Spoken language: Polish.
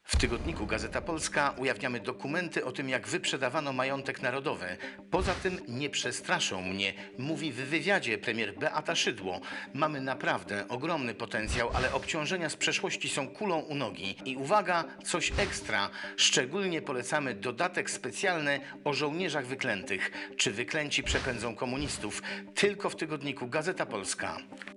W tygodniku Gazeta Polska ujawniamy dokumenty o tym, jak wyprzedawano majątek narodowy. Poza tym nie przestraszą mnie, mówi w wywiadzie premier Beata Szydło. Mamy naprawdę ogromny potencjał, ale obciążenia z przeszłości są kulą u nogi. I uwaga, coś ekstra. Szczególnie polecamy dodatek specjalny o żołnierzach wyklętych. Czy wyklęci przepędzą komunistów? Tylko w tygodniku Gazeta Polska.